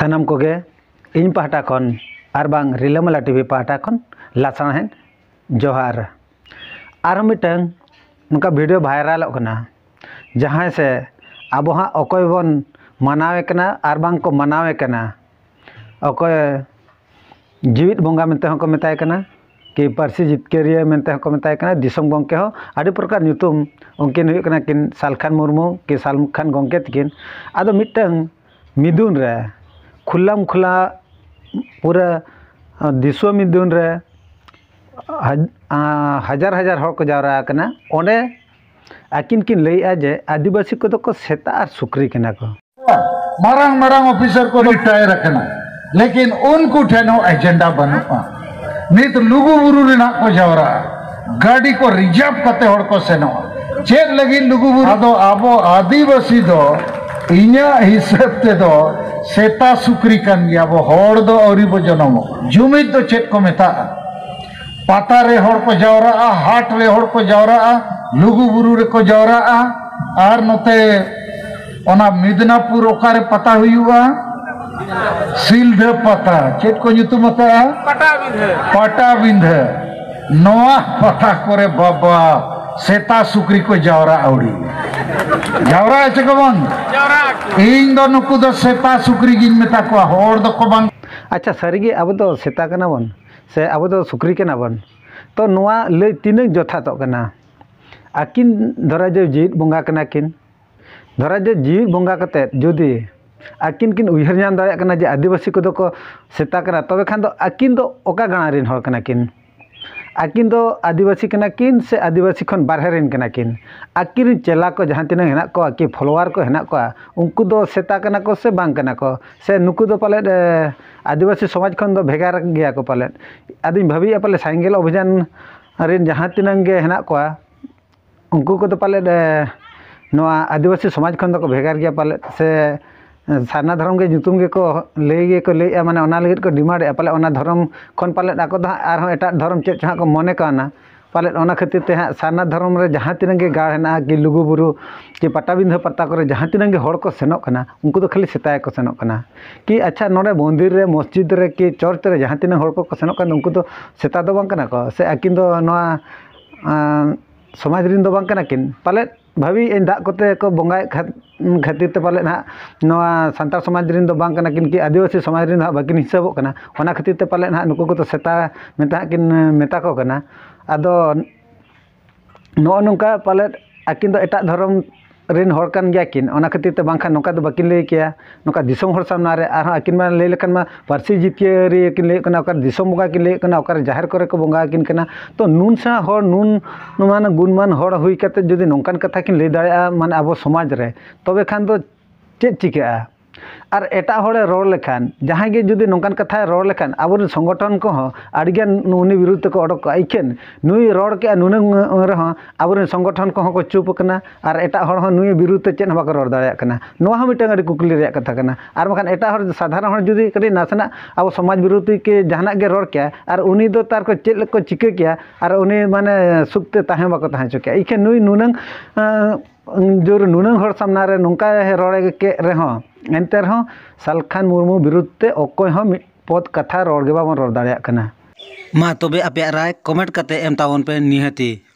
सानाम कोगे इन पाहटा खन आर बांग रिलामाला टीवी पाहटा खन लासाहें जोहार आर मिटन नुका वीडियो वायरल जहाँ से अब हाँ अकोय बन मनावे कना आर बांग को मनावे कना अकोय जीवित बोंगा मेंते हको मेताय कना कि पार्सी जितकेरिया मेंते हको मेताय कना दिसम गंके हो आदि प्रकार ᱧᱩᱛᱩᱢ उनकिन हुई कना किन सालखान मुर्मू कि सालखान गंके तकिन आदो मिटन मिदुन रे खुल्लाम खुला पूरा दिसो मिदुन रे हजार हजार हर को जावरा कना ओंडे आकिन किन लैया जे आदिवासी को को सेता और सुक्री कना को मारांग मारांग ऑफिसर को रिटायर कना लेकिन उनको ठेनो एजेंडा बनुआ नित लुगु बुरु रेना को जावरा गाड़ी को रिजर्व करते हर को सेनो चेक लगी लुगु बुरु आदो आबो आदिवासी दो इन्या हिसाब ते दो सेता सुक्री कन गया वो हर दो औरी बो जनमो जुमित दो चेक को मेता पाता रे हर को जावरा हाट रे हर को जावरा लुगु बुरु रे को जावरा आर नोते ओना मिदनापुर ओकारे पता हुआ सिलधे पता चेत को ᱧᱩᱛᱩᱢ पटा बिंधे नोआ पता करे बाबा सेता सुक्री को जावरा औड़ी जावरा चे को बन इन दो नुकु दो सेता सुक्री गिन मेता को होर दो को बन अच्छा सारीगे अब तो सेता कना बन से अब तो सुक्री कना बन तो नोआ ले तीन जोथा तो कना आकिन धरा जो जीवित बोंगा कना किन धरा जो जीवित बोंगा कते जुदी आकिन किन उहर नाम दाड़ा कना जे आदिवासी को को सेता कना तबे खान दो आकिन दो ओका गाना रिन हर कना किन आकिन दो आदिवासी कना किन से आदिवासी खन बारहे रिन कना किन आकिन चेला को जहां तिना हेना को आकि फॉलोअर को हेना को उनको दो सेता कना को से बांग कना को से नुकु दो पाले आदिवासी समाज खन दो भेगार गया को पाले आदिन भाभी पाले साइंगेल अभियान रिन जहां तिना गे हेना को उनको को तो पाले नोआ आदिवासी समाज खन दो को भेगार गया पाले से सारना धर्म के ᱧᱩᱛᱩᱢ गे को ले माने ओना लगित को डिमांड पाले ओना धर्म खन पाले आको दा आर एटा धर्म चेत जहाँ को मने काना पाले ओना खातिर ते सारना धर्म रे जहाँ तिना गे गाड़ हेना कि लुगु बुरु कि पटाबिंधा पता करे जहाँ तिना गे हड़ को सेनोक कना उनको तो खाली सेताय को सेनोक कना कि अच्छा नोडे मंदिर रे मस्जिद रे कि चर्च रे जहाँ तिना हड़ को सेनोक कना उनको तो सेता दो बांग कना को से आकिन दो नोआ समाज रिन दो बांग कना किन पाले भाभी इन दा कोते को बोंगाय खातिर ते पाले ना नोआ संतार समाज रिन दो बांग कना किन कि आदिवासी समाज रिन बाकिन हिसाबो कना ओना खातिर ते पाले ना नुको को तो सेता मेता किन मेता को कना आदो नो नोंका पाले आकिन दो एटा धर्म रिन हर कान गया किन ओना खातिर ते बांखा नोका दो बाकिन ले किया नोका दिसोम हर सामना रे आर आकिन मा ले लेकन मा पारसी जितियरी किन ले कना ओकर दिसोम बोंगा किन ले कना ओकर जाहिर करे को बोंगा किन कना तो नून सा हर नून नुमान गुणमान हर हुई कते जदि नोंकान कथा किन ले दाड़ा माने आबो समाज रे तबे खान दो चेत चिका और एटा हड़े रोड लेखान जहाँ के जुदी नौकान कथा रोड लेखान अब संगठन को आड़िगान उनी विरुद्ध को अडक इखेन नुई रोड के नुनंग रह अब संगठन को चुप करना और एटा हड़ नुई विरुद्ध चेन बाको रोड दाड़ा करना नोहा मिटन अड़ी कुकली रे कथा करना और बखान एटा हड़ साधारण हड़ जुदी कटी नासना अब समाज विरोधी के जहाना के रोड के और उनी दो तार को चेल को चिका किया और उनी माने सुखते ताहे बाको ताहे चुके इखेन नुई नुनंग जोर नुनंग हड़ सामना रे नोंका रोड़े के रह एनते रह सालखान मुर्मू विरुद्ध अकोय हो पद कथा रोड़ गे बाबन रोड़ दाड़ा कना मा तबे आपे राय कमेंट कते एम तावन पे निहती।